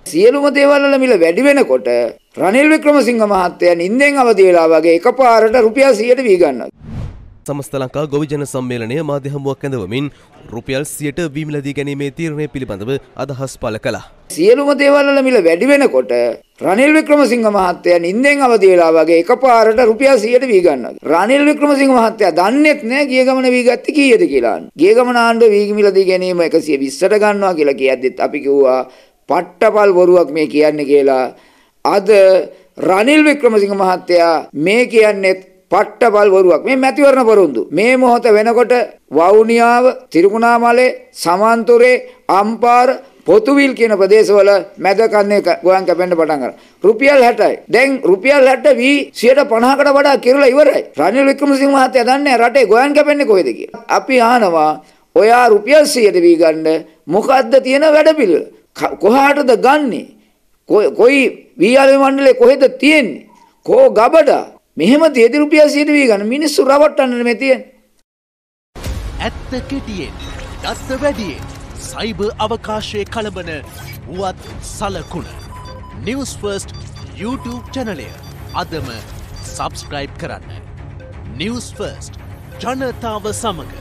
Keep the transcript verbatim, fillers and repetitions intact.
සියලුම දේවල් වල මිල වැඩි වෙනකොට රනිල් වික්‍රමසිංහ මහත්තයා නිින්දෙන් අවදි වෙලා වගේ එකපාරට රුපියල් සියයට වී ගන්නවා. සමස්ත ලංකා ගොවිජන සම්මේලනය මාධ්‍ය හමුවක් ඇඳවමින් රුපියල් සියයට වී මිල දී ගැනීමේ තීරණය පිළිබඳව අදහස් පළ කළා. සියලුම දේවල් වල මිල වැඩි වෙනකොට රනිල් වික්‍රමසිංහ මහත්තයා නිින්දෙන් අවදි වෙලා වගේ එකපාරට රුපියල් සියයට වී ගන්නවා. රනිල් වික්‍රමසිංහ මහත්තයා දන්නේත් නැහැ ගිය ගමන වී ගත්තේ කීයද කියලා. ගිය ගමන ආණ්ඩුව වී මිල දී ගැනීම එකසිය විස්සට ගන්නවා කියලා කියද්දිත් අපි කිව්වා පට්ටපල් බොරුවක් මේ කියන්නේ කියලා. අද රනිල් වික්‍රමසිංහ මහත්තයා මේ කියන්නේ පට්ටපල් බොරුවක්. මේ මැතිවරණ පොරොන්දු. මේ මොහොත වෙනකොට වවුනියාව, තිරිකුණාමලේ, සමන්තුරේ, අම්පාර, පොතුවිල් කියන ප්‍රදේශවල මැද කන්නේ ගෝයන් කැපෙන්න පටන් ගන්නවා. රුපියල් හැටයි. දැන් රුපියල් හැට වී සියයට පනහකට වඩා කිරලා ඉවරයි. රනිල් වික්‍රමසිංහ මහත්තයා දන්නේ රටේ ගෝයන් කැපෙන්නේ කොහෙද කියලා. අපි අහනවා ඔයා රුපියල් සියයට වී ගන්න මොකද්ද තියෙන වැඩපිළිවෙල? කොහාටද ගන්නෙ? කොයි වීආරේ මණ්ඩලේ කොහෙද තියෙන්නේ? කෝ ගබඩා? මෙහෙම තියෙදි රුපියල් සියයට වී ගන්න මිනිස්සු රවට්ටන්න මේ තියෙන්නේ. ඇත්ත කෙටියෙන්, දත්ත වැඩියෙන්, සයිබර් අවකාශයේ කලබන වුවත් සලකුණ. නිවුස් ෆර්ස්ට් YouTube channelය අදම සබ්ස්ක්‍රයිබ් කරන්න. නිවුස් ෆර්ස්ට් ජනතාව සමග